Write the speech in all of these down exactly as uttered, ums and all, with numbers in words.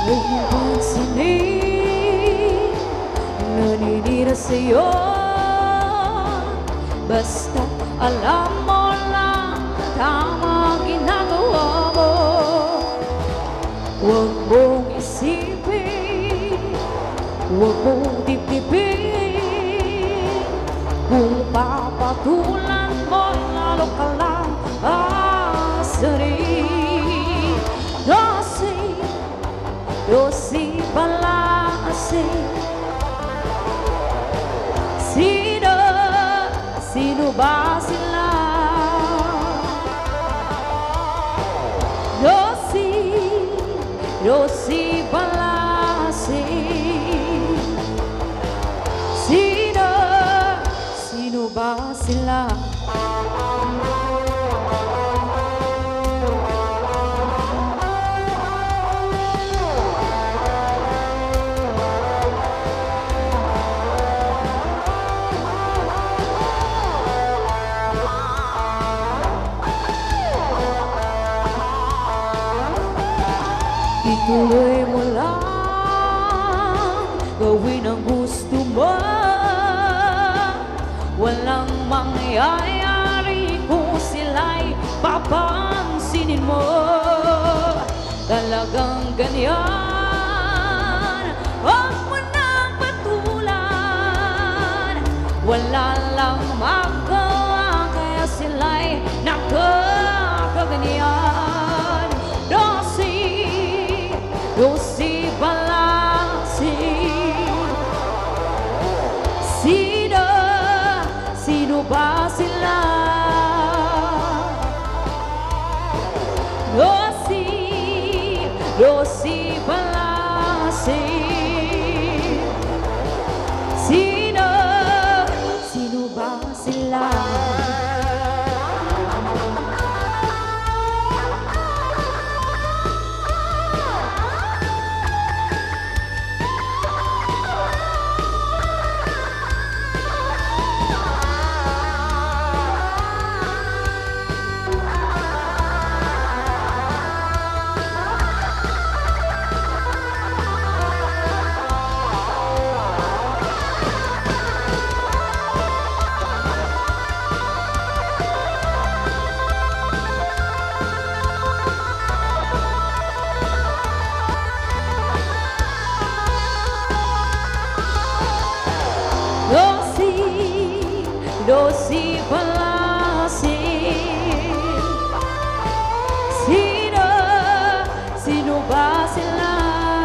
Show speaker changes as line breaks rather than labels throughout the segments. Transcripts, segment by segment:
Huwag mong pansinin, naninira sa'yo. Basta alam mo lang tama ginagawa mo. Huwag mong isipin, huwag mong dibdibin. Kung papatulan mo, lalo ka lang aasarin. Dosi, dosi palasi. Sino, sino ba sila? Dosi, dosi palasi. Sino, sino ba sila? Ituloy mo lang, gawin ang gusto mo. Walang mangyayari kung sila'y papansinin mo. Talagang ganyan, huwag mo nang patulan. Wala lang magawa, kaya sila'y nakakaganyan. Dosi, dosi balasi. Sino, sino ba sila? Dosi, dosi balasi. Sino, sino ba sila? Dosi palasi. Sino, sino ba sila?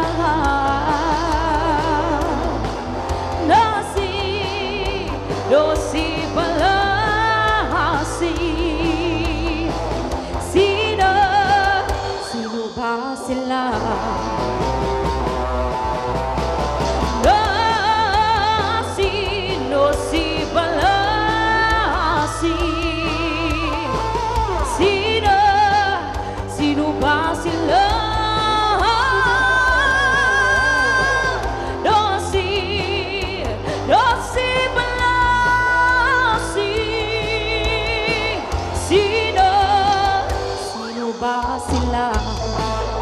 Dosi, dosi palasi. Sino, sino ba sila? Dosi, dosi palasi. Sino, sino ba sila? Dosi, dosi palasi. Sino, sino ba sila?